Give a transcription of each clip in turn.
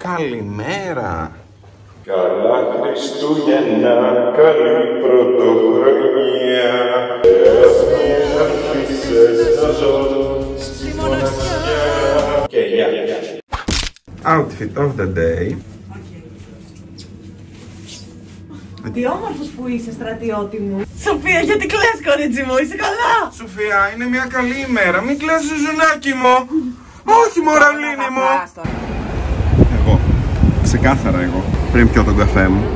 Καλημέρα. Καλά Χριστούγεννα, καλή πρωτοχρονιά. Ας μην αφήσεις να ζω στη μοναξιά. Και γεια. Outfit of the day. Τι όμορφος που είσαι, στρατιώτη μου. Σοφία, γιατί κλαις, κορίτσι μου, είσαι καλά? Σοφία, είναι μια καλή ημέρα. Μην κλαις, ζουνάκι μου. Όχι, μωραλίνη μου. Εγώ. Ξεκάθαρα εγώ. Πριν πιω τον καφέ μου.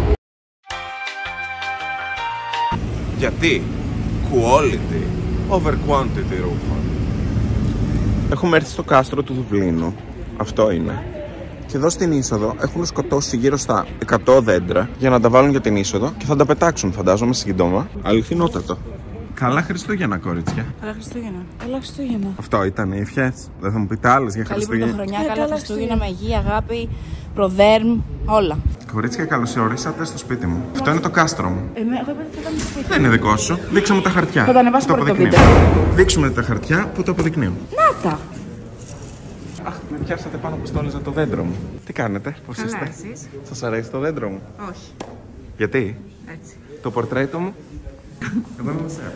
Γιατί quality over quantity, ρούχα. Έχουμε έρθει στο κάστρο του Δουβλίνου. Αυτό είναι. Και εδώ στην είσοδο έχουν σκοτώσει γύρω στα 100 δέντρα για να τα βάλουν για την είσοδο και θα τα πετάξουν, φαντάζομαι, σύντομα. Αληθινότατο. Καλά Χριστούγεννα, κορίτσια. Καλά Χριστούγεννα. Καλά Χριστούγεννα. Αυτό ήταν οι ευχές. Δεν θα μου πείτε άλλες για Χριστούγεννα? Καλή πρωτοχρονιά, καλά Χριστούγεννα με υγεία, αγάπη, προδέρμ, όλα. Κορίτσια, καλώς ορίσατε στο σπίτι μου. Αυτό είναι το κάστρο μου. Εγώ είπα ότι θα κάνουμε σπίτι. Δεν είναι δικό σου. Δείξε μου τα χαρτιά. Θα τα ανεβάσω Το πρώτο αποδεικνύω. βίντεο. Δείξουμε τα χαρτιά που το αποδεικνύουν. Να τα. Αχ, με πιάσατε πάνω που στόλιζα το δέντρο μου. Τι κάνετε, πώς Καλά, είστε? εσείς? Σας αρέσει το δέντρο μου? Όχι. Γιατί? Έτσι. Το πορτρέτο μου? Εδώ είμαι μεσαία.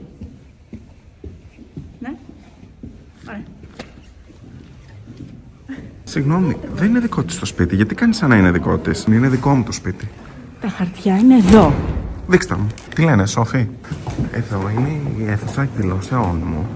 Ναι. Ωραία. Συγγνώμη, δεν είναι δικό της το σπίτι. Γιατί κάνεις σαν να είναι δικό της? Είναι δικό μου το σπίτι. Τα χαρτιά είναι εδώ. Δείξτε μου. Τι λένε, Σόφη? Εδώ είναι η αίθουσα εκδηλώσεών μου.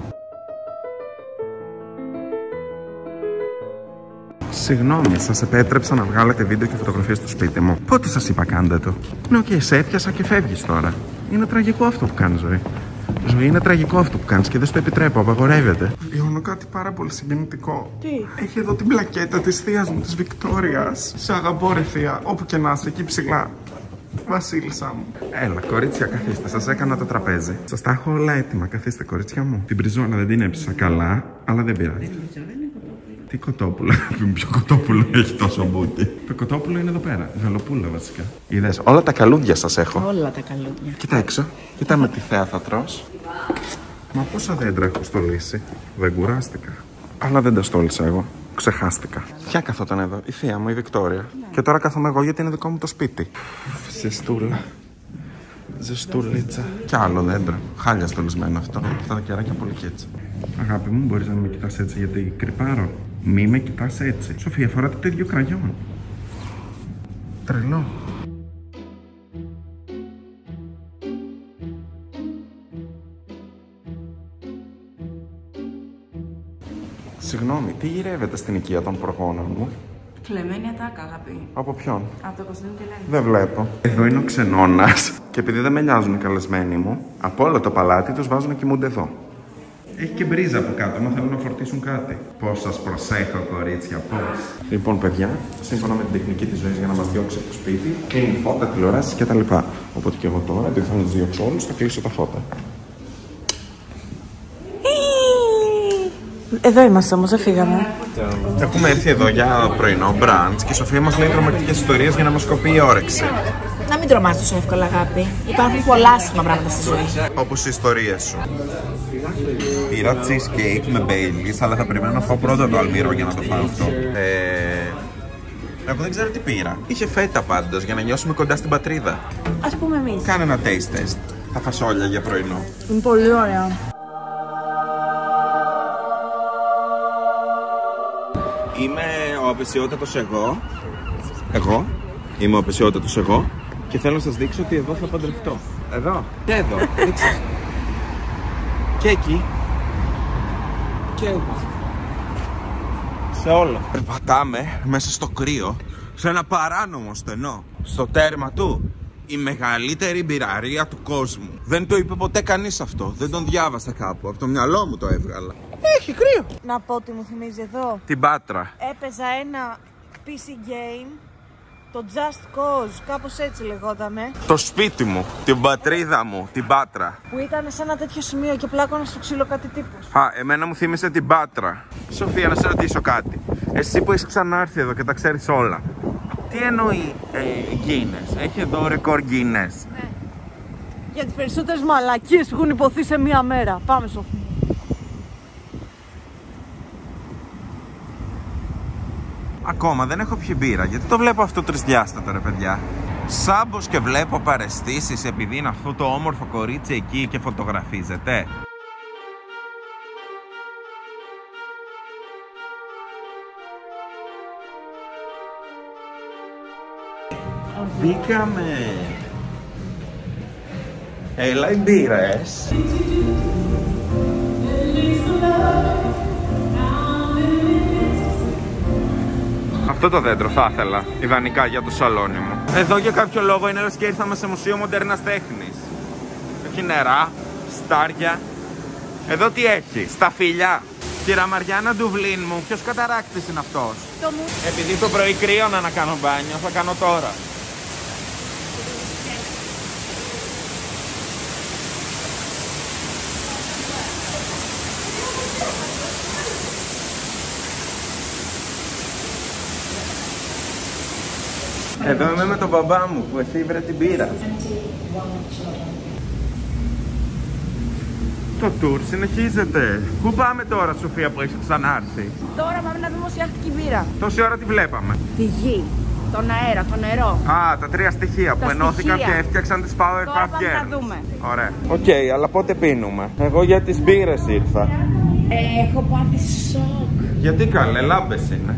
Συγγνώμη, σας επέτρεψα να βγάλετε βίντεο και φωτογραφίες στο σπίτι μου. Πότε σας είπα κάντε το? Ναι, οκ, σε έπιασα και φεύγεις τώρα. Είναι τραγικό αυτό που κάνεις, ζωή. Ζωή, είναι τραγικό αυτό που κάνεις και δεν στο επιτρέπω, απαγορεύεται. Βιώνω κάτι πάρα πολύ συγκινητικό. Τι? Έχει εδώ την πλακέτα της θείας μου, της Βικτόριας. Σε αγαπώ, ρε θεία, όπου και να είσαι, εκεί ψηλά. Βασίλισσα μου. Έλα, κορίτσια, καθίστε. Σας έκανα το τραπέζι. Σας τα έχω όλα έτοιμα. Καθίστε, κορίτσια μου. Την πριζόνα δεν την έψησα καλά, αλλά δεν πειράζει. Τι κοτόπουλο? Ποιο κοτόπουλο έχει τόσο μπούτι? Το κοτόπουλο είναι εδώ πέρα. Γαλοπούλα βασικά. Είδες, όλα τα καλούδια σας έχω. Όλα τα καλούδια. Κοίτα έξω. Κοίτα με τι θέα θα τρως. Μα πόσα δέντρα έχω στολίσει? Δεν κουράστηκα. Αλλά δεν τα στόλισα εγώ. Ξεχάστηκα. Ποια καθόταν εδώ? Η θεία μου, η Βικτόρια. Ναι. Και τώρα κάθομαι εγώ γιατί είναι δικό μου το σπίτι. Ζεστούλα. Ζεστούλιτσα. Κι άλλο δέντρο. Χάλια στολισμένο αυτό. Αυτά τα κεράκια πολύ κι έτσι. Αγάπη μου, μπορείς να με κοιτάς έτσι γιατί κρυπάρω? Μη με κοιτάς έτσι. Σοφία, φοράτε το ίδιο κραγιόν. Τρελό. Συγγνώμη, τι γυρεύετε στην οικία των προγόνων μου? Κλεμμένη ατάκα, αγάπη. Από ποιον? Από το Κωνσταντίνο και Ελένη. Δεν βλέπω. Εδώ είναι ο ξενώνας. Και επειδή δεν με νοιάζουν οι καλεσμένοι μου, από όλο το παλάτι τους βάζουν να κοιμούνται εδώ. Έχει και μπρίζα από κάτω, μα θέλουν να φορτίσουν κάτι. Πώς σας προσέχω, κορίτσια, πώς. Λοιπόν, παιδιά, σύμφωνα με την τεχνική της ζωής για να μας διώξει από το σπίτι, κλείνει φώτα, τηλεοράσεις κτλ. Οπότε και εγώ τώρα, επειδή θα τους διώξω όλους, θα κλείσω τα φώτα. Εδώ είμαστε όμως, δεν φύγαμε. Έχουμε έρθει εδώ για πρωινό μπραντς και η Σοφία μας λέει τρομακτικές ιστορίες για να μας κοπεί η όρεξη. Να μην τρομάς τόσο εύκολα, αγάπη. Υπάρχουν πολλά άσχημα πράγματα στη ζωή. Όπως οι ιστορίες σου. Πήρα cheesecake με Baileys, αλλά θα περιμένω να φάω πρώτα το αλμύρο για να το φάω αυτό. Εγώ δεν ξέρω τι πήρα. Είχε φέτα πάντως για να νιώσουμε κοντά στην πατρίδα. Ας πούμε εμείς. Κάνε ένα taste test. Τα φασόλια για πρωινό. Είναι πολύ ωραία. Είμαι ο απεσιότατος εγώ. Εγώ. Είμαι ο απεσιότατος εγώ. Και θέλω να σας δείξω ότι εδώ θα παντρευτώ. Εδώ. Και εδώ. Δείξε. Και εκεί. Και εδώ. Σε όλα. Περπατάμε μέσα στο κρύο. Σε ένα παράνομο στενό. Στο τέρμα του. Η μεγαλύτερη μπειραρία του κόσμου. Δεν το είπε ποτέ κανείς αυτό. Δεν τον διάβασα κάπου. Από το μυαλό μου το έβγαλα. Έχει κρύο. Να πω τι μου θυμίζει εδώ. Την Πάτρα. Έπαιζα ένα PC game, το Just Cause, κάπως έτσι λεγότανε. Το σπίτι μου, την πατρίδα μου, την Πάτρα. Που ήταν σε ένα τέτοιο σημείο και πλάκωνα στο ξύλο κάτι τύπος. Α, εμένα μου θύμισε την Πάτρα. Σοφία, να σε ρωτήσω κάτι. Εσύ που έχεις ξανάρθει εδώ και τα ξέρεις όλα. Τι εννοεί Guinness? Έχει εδώ ρεκόρ Guinness. Ναι. Για τις περισσότερες μαλακίες που έχουν υποθεί σε μία μέρα. Πάμε, Σοφία. Ακόμα δεν έχω πιει μπύρα. Γιατί το βλέπω αυτό τρισδιάστατο, ρε παιδιά. Σάμπος και βλέπω παραισθήσεις επειδή είναι αυτό το όμορφο κορίτσι εκεί και φωτογραφίζεται. Μπήκαμε. Έλα οι μπύρες. Αυτό το δέντρο θα ήθελα, ιδανικά για το σαλόνι μου. Εδώ για κάποιο λόγο είναι λες και ήρθαμε σε μουσείο μοντέρνας τέχνης. Έχει νερά, στάρια. Εδώ τι έχει, σταφύλια. Κυρα Μαριάννα Ντουβλίν μου, ποιος καταράκτης είναι αυτός? Επειδή το πρωί κρύωνα να κάνω μπάνιο, θα κάνω τώρα. Εδώ είμαι με τον μπαμπά μου που εφήβρε την μπύρα. Το tour συνεχίζεται. Πού πάμε τώρα, Σοφία, που έχεις ξανάρθει? Τώρα πάμε να δούμε οσιάχτικη μπύρα. Τόση ώρα τη βλέπαμε. Τη γη, τον αέρα, το νερό. Α, τα τρία στοιχεία που ενώθηκαν και έφτιαξαν τις Powerpuff Girls. Τώρα πάμε να δούμε. Ωραία. Οκ, αλλά πότε πίνουμε? Εγώ για τις μπύρες ήρθα. Έχω πάθει σοκ. Γιατί καλέ, λάμπες είναι.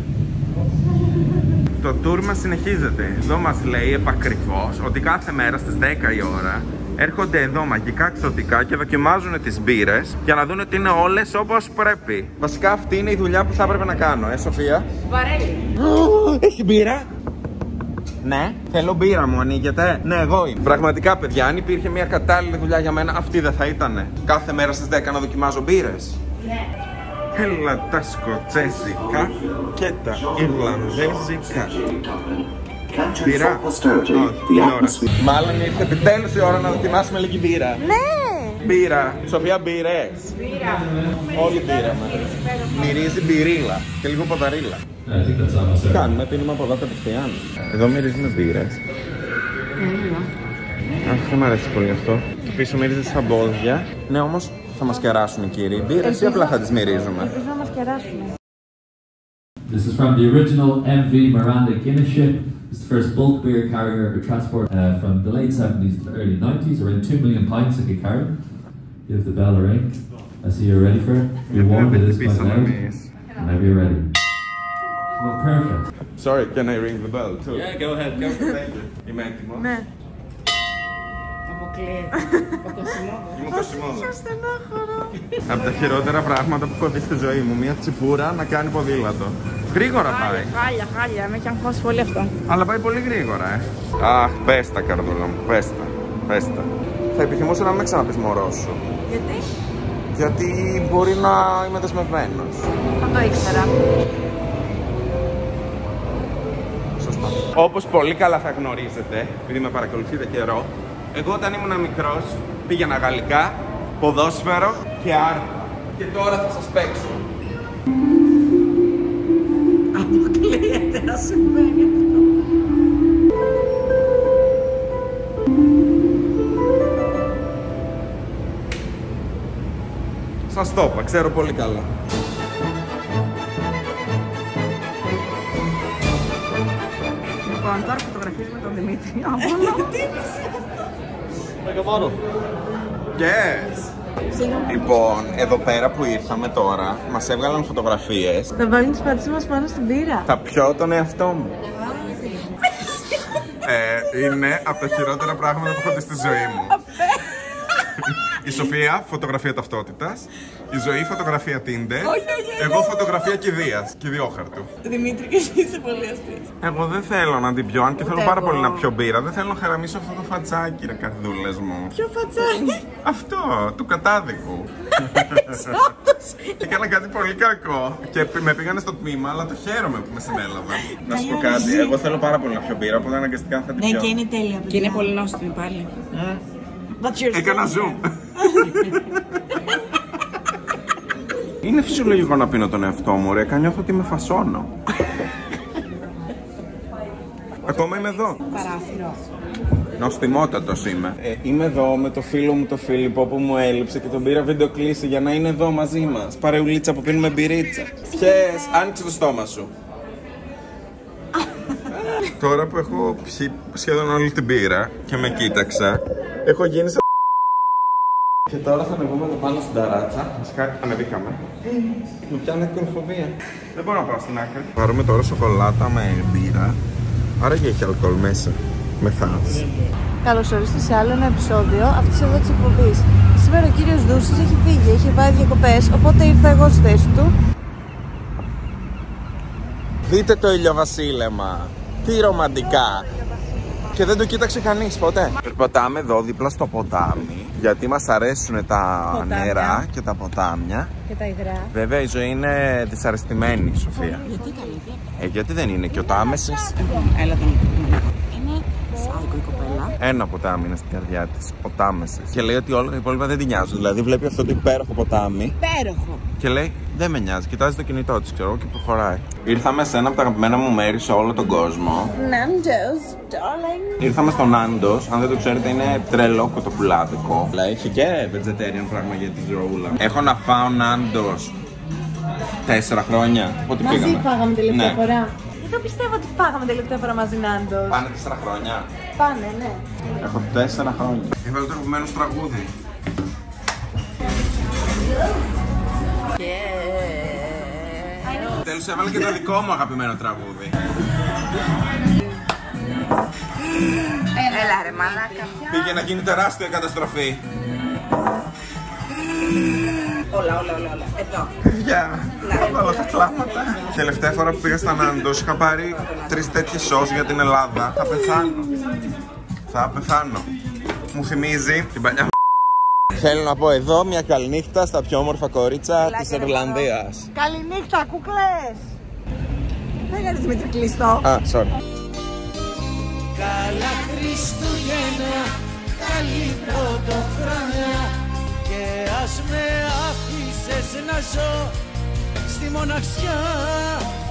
Το tour μας συνεχίζεται. Εδώ μας λέει επακριβώς ότι κάθε μέρα στις 10 η ώρα έρχονται εδώ μαγικά εξωτικά και δοκιμάζουν τις μπύρες για να δουν ότι είναι όλες όπως πρέπει. Βασικά αυτή είναι η δουλειά που θα έπρεπε να κάνω, Σοφία? Βαρέλι. Έχει μπύρα? Ναι, θέλω μπύρα μου, ανοίγεται. Ναι, εγώ είμαι. Πραγματικά, παιδιά, αν υπήρχε μια κατάλληλη δουλειά για μένα, αυτή δεν θα ήτανε? Κάθε μέρα στις 10 να δοκιμάζω μπύρες. Ναι. Έλα τα σκοτσέζικα και τα ιρλανδέζικα. Μπύρα? Μάλλον ήρθε επιτέλους η ώρα να δοκιμάσουμε λίγη μπύρα. Ναι! Μπύρα. Σοφία, μπύρες. Μπύρα. Όλη μπύρα μας. Μυρίζει μπυρίλα και λίγο ποδαρίλα. Κάνουμε, πίνουμε από εδώ κατευθείαν. Εδώ μυρίζουμε μπύρες. Αχ, δεν μ' αρέσει πολύ αυτό. Το πίσω μυρίζει σαν μπόδια. Ναι, όμως θα μας κεράσουν οι κύριοι μπύρες ή απλά θα τις μυρίζουμε? Ελπίζω να μας κεράσουν. This is from the original MV Miranda Guinness ship. It's the first bulk beer carrier ever transport from the late 70s to the early 90s. Around 2 million pints it could carry. Give the bell a ring. I see you're ready for it. You're warm, it is quite loud. Whenever you're ready. Well, perfect. Sorry, can I ring the bell too? Yeah, go ahead. Go for it. Είμαι έτοιμος? Ναι. Είμαι κοσιμόδος. Από τα χειρότερα πράγματα που έχω δει στη ζωή μου, μια τσιπούρα να κάνει ποδήλατο. Γρήγορα πάει. Χάλια, με έχει αγχώσει πολύ αυτό. Αλλά πάει πολύ γρήγορα, Αχ, πες τα, καρδούλα μου, πες τα. Θα επιθυμούσα να μην με ξαναπείς μωρό σου. Γιατί? Γιατί μπορεί να είμαι δεσμευμένος. Θα το ήξερα. Σωστά. Όπως πολύ καλά θα γνωρίζετε, επειδή με παρακολουθείτε καιρό, εγώ όταν ήμουν μικρός πήγαινα γαλλικά, ποδόσφαιρο και άρτα. Και τώρα θα σας παίξω. Αποκλείεται να συμβαίνει αυτό. Σας το είπα, ξέρω πολύ καλά. Λοιπόν, τώρα φωτογραφίζουμε τον Δημήτρη. Yes! Λοιπόν, εδώ πέρα που ήρθαμε τώρα, μας έβγαλαν φωτογραφίες. Θα βάλει τις πατήσεις μας πάνω στην πύρα. Θα πιω τον εαυτό μου. Είναι από τα χειρότερα πράγματα που έχω δει στη ζωή μου. Η Σοφία, φωτογραφία ταυτότητας. Η Ζωή, φωτογραφία Tinder. Εγώ, φωτογραφία κηδείας, κηδιόχαρτου. Δημήτρη, και εσύ είσαι πολύ αστείος. Εγώ δεν θέλω να την πιω, αν και θέλω πάρα πολύ να πιω μπύρα. Δεν θέλω να χαραμίσω αυτό το φατσάκι, ρε καρδούλες μου. Ποιο φατσάκι? Αυτό, του κατάδικου. Έκανα κάτι πολύ κακό και με πήγανε στο τμήμα, αλλά το χαίρομαι που με συνέλαβαν. Να σου πω κάτι, εγώ θέλω πάρα πολύ να πιω μπύρα, οπότε αναγκαστικά θα την πιω. Ναι, και είναι τέλεια. Και είναι πολύ νόστιμη πάλι. Έκανα zoom. Είναι φυσιολογικό να πίνω τον εαυτό μου, ρε. Νιώθω ότι με φασώνω. Ακόμα είμαι εδώ. Παράθυρο. Νοστιμότατος είμαι. Είμαι εδώ με το φίλο μου το Φίλιππο που μου έλειψε και τον πήρα βιντεοκλήση για να είναι εδώ μαζί μας. Παρεουλίτσα που πίνουμε μπυρίτσα. Πιες, άνοιξε το στόμα σου. Τώρα που έχω πιει σχεδόν όλη την πύρα και με κοίταξα, έχω γίνει σαν. Και τώρα θα ανεβούμε εδώ πάνω στην ταράτσα. Βασικά ανεβήκαμε. Μου πιάνει ακροφοβία. Δεν μπορώ να πάω στην άκρη. Πάρουμε τώρα σοκολάτα με μπύρα. Άρα και έχει αλκοόλ μέσα. Με θας. Καλώς ορίστε σε άλλο ένα επεισόδιο αυτής εδώ της εκπομπής. Σήμερα ο κύριος Δούσης έχει φύγει, έχει πάει διακοπές, οπότε ήρθα εγώ στη θέση του. Δείτε το ηλιοβασίλεμα. Τι ρομαντικά. Και δεν το κοίταξε κανείς ποτέ. Περπατάμε εδώ δίπλα στο ποτάμι, γιατί μας αρέσουν τα νερά και τα ποτάμια. Και τα υγρά. Βέβαια η ζωή είναι δυσαρεστημένη, Σοφία. Γιατί καλή. Γιατί δεν είναι και ο Τάμεσης. Έλα τον. Είναι σάικο η κοπέλα. Ένα ποτάμι είναι στην καρδιά της, ο Τάμεσης. Και λέει ότι όλα τα υπόλοιπα δεν την νοιάζουν. Δηλαδή βλέπει αυτό το υπέροχο ποτάμι. Υπέροχο. Και λέει δεν με νοιάζει, κοιτάζει το κινητό της, ξέρω, και προχωράει. Ήρθαμε σε ένα από τα αγαπημένα μου μέρη σε όλο τον κόσμο. Nando's, darling. Ήρθαμε στο Nando's, αν δεν το ξέρετε είναι τρελό κοτοπουλάδικο. Έχει και vegetarian πράγμα για τη ζωούλα. Έχω να φάω Nando's 4 χρόνια. Πότε πήγαμε. Μαζί φάγαμε τελευταία Ναι. φορά. Δεν το πιστεύω ότι φάγαμε τελευταία φορά μαζί Nando's. Πάνε 4 χρόνια. Πάνε, ναι. Έχω 4 χρόνια. Έβαλε το αγαπημένο σου τραγούδι. Τέλος έβαλε και το δικό μου αγαπημένο τραγούδι. Έλα ρε μαλάκα. Πήγε να γίνει τεράστια καταστροφή. Όλα. Εδώ. Παιδιά, θα βάλω τα κλάματα. Τελευταία φορά που πήγα στα Nando's είχα πάρει 3 τέτοιες σως για την Ελλάδα. Θα πεθάνω. Μου θυμίζει την παλιά. Θέλω να πω εδώ μια καληνύχτα στα πιο όμορφα κορίτσα της Ιρλανδίας. Καληνύχτα, κουκλές. Δεν κάνεις Δημήτρη κλειστό. Α, sorry. Καλά Χριστούγεννα, καλή πρωτοχρονιά. Και ας με άφησες να ζω στη μοναξιά.